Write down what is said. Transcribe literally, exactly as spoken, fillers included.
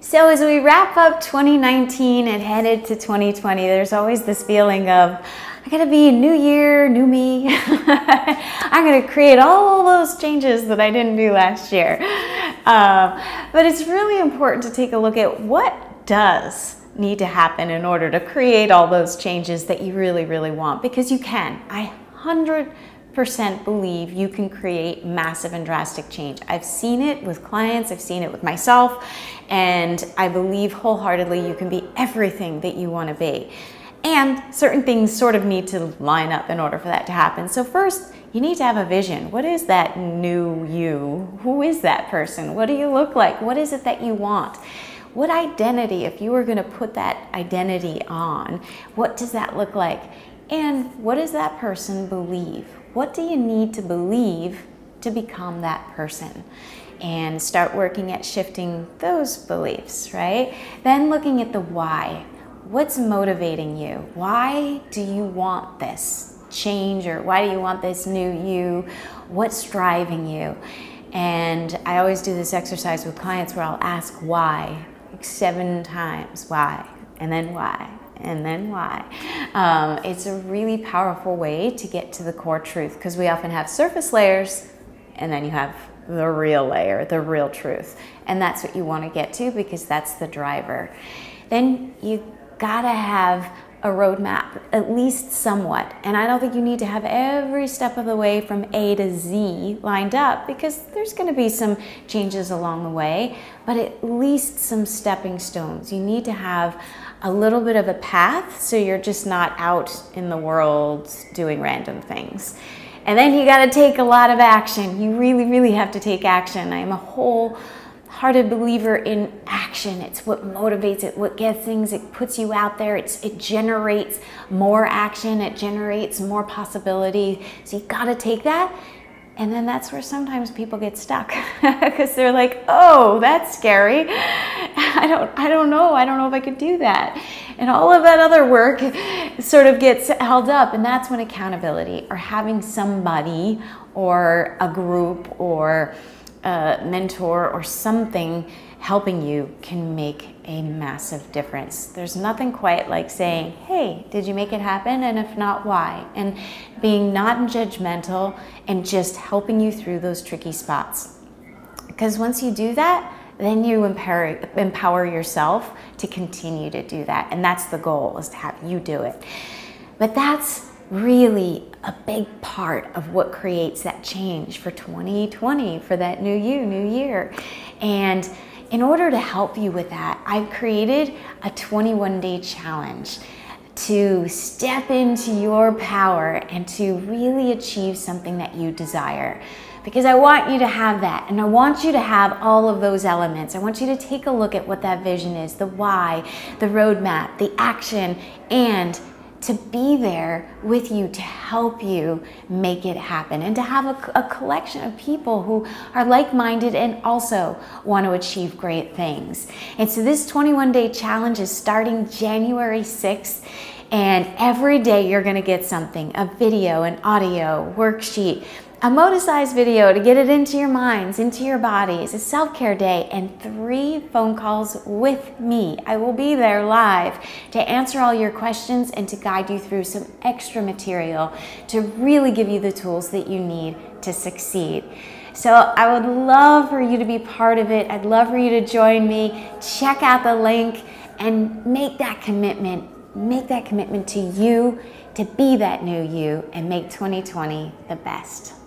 So as we wrap up twenty nineteen and headed to twenty twenty, there's always this feeling of, I gotta be a new year, new me. I'm gonna create all those changes that I didn't do last year. Uh, but it's really important to take a look at what does need to happen in order to create all those changes that you really, really want, because you can. I one hundred percent believe you can create massive and drastic change. I've seen it with clients, I've seen it with myself, and I believe wholeheartedly you can be everything that you want to be. And certain things sort of need to line up in order for that to happen. So first, you need to have a vision. What is that new you? Who is that person? What do you look like? What is it that you want? What identity, if you were going to put that identity on, what does that look like? And what does that person believe? What do you need to believe to become that person? And start working at shifting those beliefs, right? Then looking at the why. What's motivating you? Why do you want this change, or why do you want this new you? What's driving you? And I always do this exercise with clients where I'll ask why, like seven times, why, and then why, and then why. Um, it's a really powerful way to get to the core truth, because we often have surface layers and then you have the real layer, the real truth. And that's what you want to get to, because that's the driver. Then you gotta have a roadmap, at least somewhat. And I don't think you need to have every step of the way from A to Z lined up, because there's gonna be some changes along the way, but at least some stepping stones. You need to have a little bit of a path, so you're just not out in the world doing random things. And then you gotta take a lot of action. You really, really have to take action. I am a whole hearted believer in action. It's what motivates it, what gets things, it puts you out there, it's, it generates more action, it generates more possibility. So you gotta take that. And then that's where sometimes people get stuck, because they're like, oh, that's scary. I don't, I don't know. I don't know if I could do that. And all of that other work sort of gets held up. And that's when accountability, or having somebody or a group or a mentor or something helping you, can make a massive difference. There's nothing quite like saying, hey, did you make it happen? And if not, why? And being not judgmental and just helping you through those tricky spots. Because once you do that, then you empower, empower yourself to continue to do that. And that's the goal, is to have you do it. But that's really a big part of what creates that change for twenty twenty, for that new you, new year. And in order to help you with that, I've created a twenty-one day challenge to step into your power and to really achieve something that you desire. Because I want you to have that, and I want you to have all of those elements. I want you to take a look at what that vision is, the why, the roadmap, the action, and to be there with you to help you make it happen, and to have a, a collection of people who are like-minded and also want to achieve great things. And so this twenty-one day challenge is starting January sixth, and every day you're going to get something, a video, an audio, worksheet, a Moticized video to get it into your minds, into your bodies, a self-care day, and three phone calls with me. I will be there live to answer all your questions and to guide you through some extra material to really give you the tools that you need to succeed. So I would love for you to be part of it. I'd love for you to join me. Check out the link and make that commitment. Make that commitment to you, to be that new you, and make twenty twenty the best.